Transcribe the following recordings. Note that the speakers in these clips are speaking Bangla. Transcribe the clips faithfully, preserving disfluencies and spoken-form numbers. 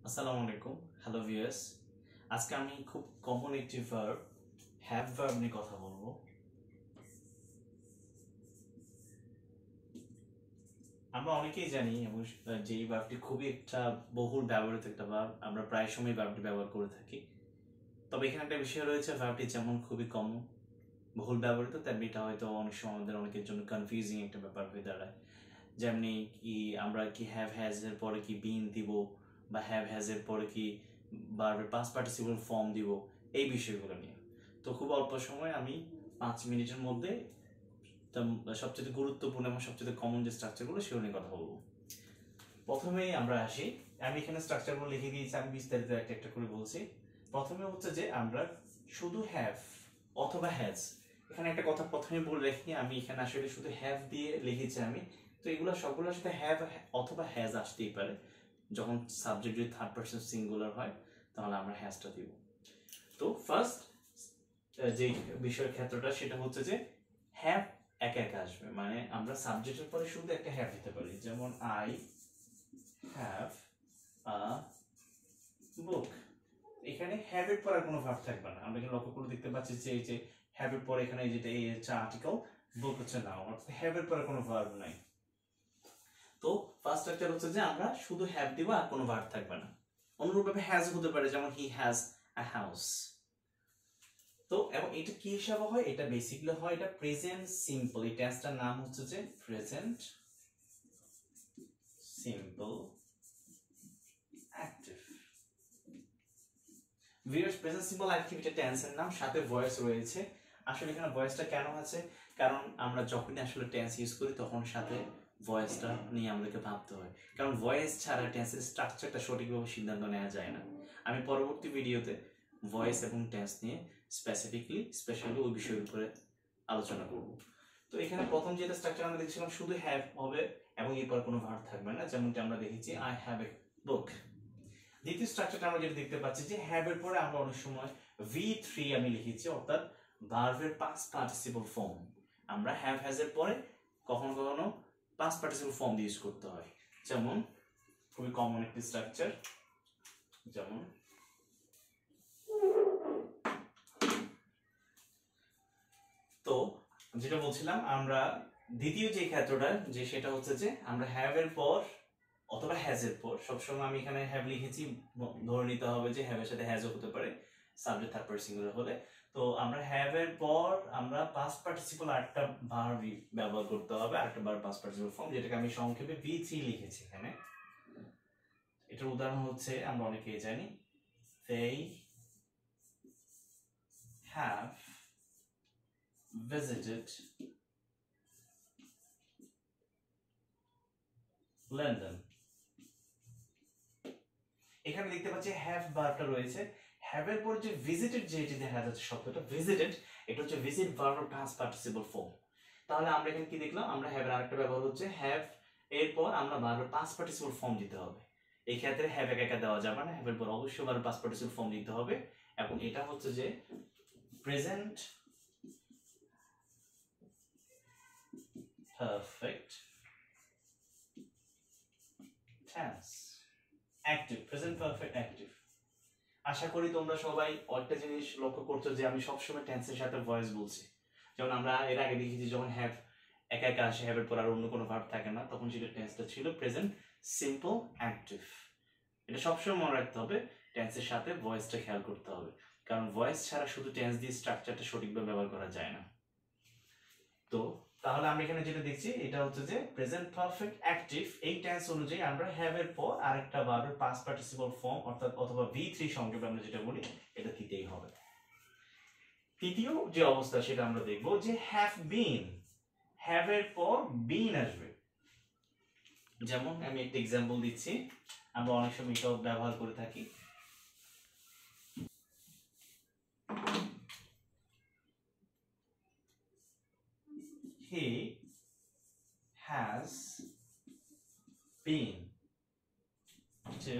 আসসালামু আলাইকুম হ্যালো ভিউয়ার্স আজকে আমি খুব কমন একটি ভার্ব হ্যাভ ভার্ব নিয়ে কথা বলবো। আমরা অনেকেই জানি এবং যে এই ভার্বটি খুবই একটা বহুল ব্যবহৃত একটা ভার্ব, আমরা প্রায় সময় ভার্বটি ব্যবহার করে থাকি। তবে এখানে একটা বিষয় রয়েছে, ভার্বটি যেমন খুবই কমন বহুল ব্যবহৃত, তেমনি এটা হয়তো অনেক সময় আমাদের অনেকের জন্য কনফিউজিং একটা ব্যাপার হয়ে দাঁড়ায়। যেমনি কি আমরা কি হ্যাভ হ্যাজ এর পরে কি বিন দিব বা হ্যাভ হ্যাজ এর পরে কি ভার্বের পাস্ট পার্টিসিপল ফর্ম দিব, এই বিষয়গুলো নিয়ে। তো খুব অল্প সময় আমি পাঁচ মিনিটের মধ্যে সবচেয়ে গুরুত্বপূর্ণ এবং সবচেয়ে কমন যে স্ট্রাকচারগুলো সেগুলো নিয়ে কথা বলবো। প্রথমেই আমরা আসি, আমি এখানে স্ট্রাকচারগুলো লিখে দিয়েছি, আমি বিস্তারিত একটা একটা করে বলছি। প্রথমে হচ্ছে যে আমরা শুধু হ্যাভ অথবা হ্যাজ, এখানে একটা কথা প্রথমে বলে রাখি, আমি এখানে আসলে শুধু হ্যাভ দিয়ে লিখেছি আমি। তো এগুলো সবগুলোর সাথে হ্যাভ অথবা হ্যাজ আসতেই পারে। যখন সাবজেক্ট যদি থার্ড পারসন সিঙ্গুলার হয় তাহলে আমরা হ্যাজটা দিব। তো ফার্স্ট যে বিষয়ের ক্ষেত্রটা সেটা হচ্ছে যে হ্যাভ একা একা আসবে, মানে আমরা সাবজেক্টের পরে শুধু একটা হ্যাভ দিতে পারি। যেমন আই হ্যাভ আ বুক, এখানে হ্যাভ এর পর আর কোনো ভার্ব থাকবে না। আমরা এখানে লক্ষ্য করে দেখতে পাচ্ছি যে এই যে হ্যাভ এর পরে এখানে যেটা এই হচ্ছে আর্টিকেল, বুক হচ্ছে নাউন, অর্থাৎ হ্যাভ এর পরে কোনো ভার্ব নাই। তো ফার্স্ট স্ট্রাকচার হচ্ছে যে আমরা শুধু হ্যাভ দিব আর কোনো ভার্ব থাকবে না। অনুরূপভাবে হ্যাজ হতে পারে, যেমন হি হ্যাজ আ হাউস। তো এবং এটা কি হিসাবে হয়, এটা বেসিক্যালি হয় এটা প্রেজেন্ট সিম্পল। এই টেন্সটার নাম হচ্ছে যে present simple active. Viewers, present simple active এটা টেন্সের নাম, সাথে ভয়েস রয়েছে। আসলে এখানে ভয়েসটা কেন আছে, কারণ আমরা যখনই আসলে টেন্স ইউজ করি তখন সাথে ভয়েসটা নিয়ে আমাদেরকে ভাবতে হয়, কারণ ভয়েস ছাড়া টেন্সের স্ট্রাকচারটা সঠিকভাবে সিদ্ধান্ত নেওয়া যায় না। আমি পরবর্তী ভিডিওতে ভয়েস এবং টেন্স নিয়ে স্পেসিফিকলি স্পেশালি ওই বিষয়ের উপরে আলোচনা করব। তো এখানে প্রথম যেটা স্ট্রাকচার আমরা দেখছিলাম শুধু হ্যাভ হবে এবং এরপর কোনো ভার্ব থাকবে না, যেমনটা আমরা দেখেছি আই হ্যাভ এ বুক। দ্বিতীয় স্ট্রাকচারটা আমরা যেটা দেখতে পাচ্ছি যে হ্যাভ এর পরে আমরা অনেক সময় ভি থ্রি আমি লিখেছি, অর্থাৎ ভার্বের পাস্ট পার্টিসিপল ফর্ম। আমরা হ্যাভ হ্যাজ এর পরে কখনো কখনো পাস্ট পার্টিসিপল ফর্ম ইউজ করতে হয়। যেমন খুবই কমন একটি স্ট্রাকচার, যেমন তো যেটা বলছিলাম আমরা দ্বিতীয় যে ক্ষেত্রটা যে সেটা হচ্ছে যে আমরা হ্যাভ এর পর অথবা হ্যাজ এর পর, সবসময় আমি এখানে হ্যাভ লিখেছি, ধরে নিতে হবে যে হ্যাভ এর সাথে হ্যাজও হতে পারে সাবজেক্ট থার্ড পারসন সিঙ্গুলার হলে। তো আমরা হ্যাভ এর পর আমরা পাস্ট পার্টিসিপল আরেকটা ভার্ব ব্যবহার করতে হবে, আরেকটা ভার্ব পাস্ট পার্টিসিপল ফর্ম, যেটাকে আমি সংক্ষেপে ভি থ্রি লিখেছি এখানে। এটার উদাহরণ হচ্ছে আমরা অনেকেই জানি they have visited লন্ডন। এখানে দেখতে পাচ্ছি হ্যাভ ভার্বটা রয়েছে, হ্যাভ এর পর যে ভিজিটেড যেটি দেখা যাচ্ছে শব্দটা ভিজিটেড, এটা হচ্ছে visit verb past participle form. তাহলে আমরা এখানে কি দেখলাম, আমরা হ্যাভ এর আরেকটা ব্যবহার হচ্ছে হ্যাভ এরপর আমরা ভার্বের পাস্ট পার্টিসিপল ফর্ম দিতে হবে। এই ক্ষেত্রে হ্যাভ একা একা দেওয়া যাবে না, হ্যাভ এর পর অবশ্যই ভার্বের পাস্ট পার্টিসিপল ফর্ম দিতে হবে, এবং এটা হচ্ছে যে present perfect tense active, present perfect active. আশা করি তোমরা সবাই একটা জিনিস লক্ষ্য করছো যে আমি সবসময় টেন্সের সাথে ভয়েস বলছি। যেমন আমরা এর আগে দেখেছি যখন হ্যাভ একা একা আসে, হ্যাভের পর আর অন্য কোনো ভার্ব থাকে না, তখন সেটা টেন্সটা ছিল প্রেজেন্ট সিম্পল অ্যাক্টিভ। এটা সবসময় মনে রাখতে হবে, টেন্সের সাথে ভয়েসটা খেয়াল করতে হবে, কারণ ভয়েস ছাড়া শুধু টেন্স দিয়ে স্ট্রাকচারটা সঠিকভাবে ব্যবহার করা যায় না। তো তাহলে আমরা এখানে যেটা দেখছি এটা হচ্ছে যে প্রেজেন্ট পারফেক্ট অ্যাক্টিভ, এই টেন্স অনুযায়ী আমরা হ্যাভ এর পর আরেকটা ভার্বের পাস্ট পার্টিসিপল ফর্ম অর্থাৎ অথবা ভি থ্রি সংক্ষেপে আমরা যেটা বলি এটা দিতেই হবে। তৃতীয় যে অবস্থা সেটা আমরা দেখব যে হ্যাভ বিন, হ্যাভ এর পর বিন আসবে। যেমন আমি একটা এক্সাম্পল দিচ্ছি, আমরা অনেক সময় এটাও ব্যবহার করে থাকি। He has been to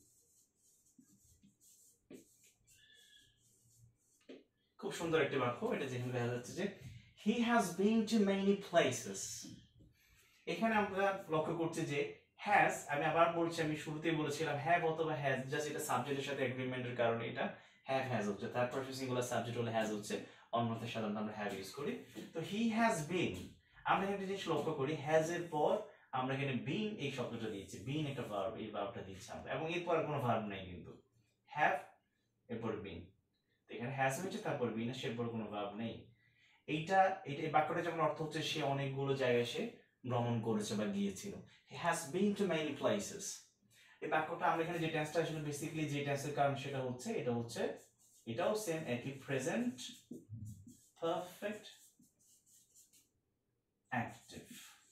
খুব সুন্দর একটা বাক্য এটা, যেখানে দেখা যাচ্ছে যে he has been to many places। এখানে আমরা লক্ষ্য করছি যে হ্যাজ আমি আবার বলছি, আমি শুরুতেই বলেছিলাম হ্যাভ অথবা হ্যাজ, জাস্ট এটা সাবজেক্টের সাথে এগ্রিমেন্টের কারণে এটা হ্যাভ হ্যাজ হচ্ছে, থার্ড পারসন সিঙ্গুলার সাবজেক্ট হলে হ্যাজ হচ্ছে, অন্যথায় সাধারণত আমরা হ্যাভ ইউজ করি। তো হি হ্যাজ বিন, আমরা এখানে একটা জিনিস লক্ষ্য করি, হ্যাজ এর পর আমরা এখানে বিন এই শব্দটা দিয়েছি, বিন একটা ভার্ব, এই ভার্বটা দিচ্ছি আমরা, এবং এরপর আর কোনো ভার্ব নেই কিন্তু, হ্যাভ এরপর বিন, এখানে হ্যাজ হয়েছে তারপর বিন, সেরপর কোনো ভার্ব নেই। এইটা এইটা এই বাক্যটা যেমন অর্থ হচ্ছে সে অনেকগুলো জায়গায় সে ভ্রমণ করেছে বা গিয়েছিল, he has been to many places। এই বাক্যটা আমরা এখানে যে টেন্সটা আসলে বেসিক্যালি যে টেন্সের কারণ সেটা হচ্ছে এটা হচ্ছে এটাও সেম একই, প্রেজেন্ট পারফেক্ট অ্যাক্টিভ।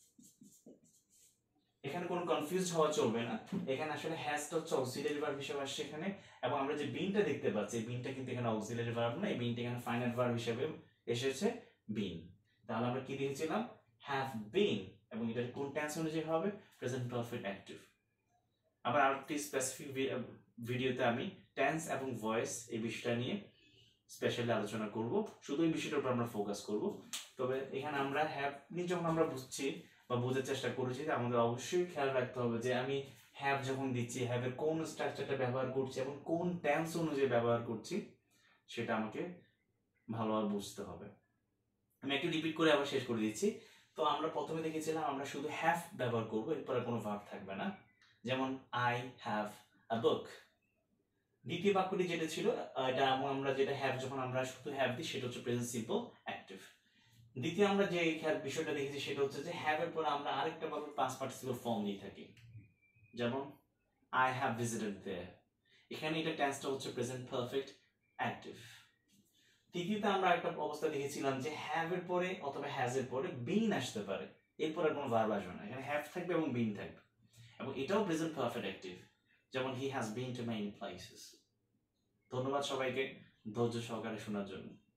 এখানে কোনো কনফিউজ হওয়া চলবে না, এখানে আসলে হ্যাজটা হচ্ছে অক্সিলারি ভার্ব হিসেবে আসছে এখানে, এবং আমরা যে বিনটা দেখতে পাচ্ছি এই বিনটা কিন্তু এখানে অক্সিলারি ভার্ব না, এই বিনটা এখানে ফাইনাল ভার্ব হিসেবে এসেছে বিন। তাহলে আমরা কি দেখেছিলাম, হ্যাভ বিন, এবং এটা কোন টেন্স অনুযায়ী হবে, প্রেজেন্ট পারফেক্ট অ্যাক্টিভ। আবার আরেকটি স্পেসিফিক ভিডিওতে আমি টেন্স এবং ভয়েস এই বিষয়টা নিয়ে স্পেশালি আলোচনা করব, শুধু এই বিষয়টার উপর আমরা ফোকাস করব। তবে এখানে আমরা হ্যাভ নিয়ে যখন আমরা বুঝছি বা বোঝার চেষ্টা করেছি, আমাদের অবশ্যই খেয়াল রাখতে হবে যে আমি হ্যাভ যখন দিচ্ছি হ্যাভ এর কোন স্ট্রাকচারটা ব্যবহার করছি এবং কোন টেন্স অনুযায়ী ব্যবহার করছি সেটা আমাকে ভালোভাবে বুঝতে হবে। আমি একটু রিপিট করে আবার শেষ করে দিচ্ছি। তো আমরা প্রথমে দেখেছিলাম আমরা শুধু হ্যাভ ব্যবহার করবো, এরপরে কোনো ভার্ব থাকবে না, যেমন আই হ্যাভ আ বুক। দ্বিতীয় বাক্যটি যেটা ছিল এটা আমরা যেটা হ্যাভ যখন আমরা শুধু হ্যাভ দিই সেটা হচ্ছে প্রেজেন্ট সিম্পল অ্যাক্টিভ। দ্বিতীয় আমরা যে বিষয়টা দেখেছি সেটা হচ্ছে যে হ্যাভ এর পর আমরা আরেকটা ভাবে পাস্ট পার্টিসিপল ফর্ম দিয়ে থাকি, যেমন আই হ্যাভ ভিজিটেড দেয়ার, এখানে এটা টেন্সটা হচ্ছে প্রেজেন্ট পারফেক্ট অ্যাক্টিভ। তৃতীয়তে আমরা একটা অবস্থা দেখেছিলাম যে হ্যাভ এর পরে অথবা হ্যাজ এর পরে বিন আসতে পারে, এরপর আর কোনো ভার্ব আসবে না, এখানে হ্যাভ থাকবে এবং বিন থাকবে, এবং এটাও প্রেজেন্ট পারফেক্ট অ্যাক্টিভ, যেমন he has been to many places. ধন্যবাদ সবাইকে ধৈর্য সহকারে শোনার জন্য।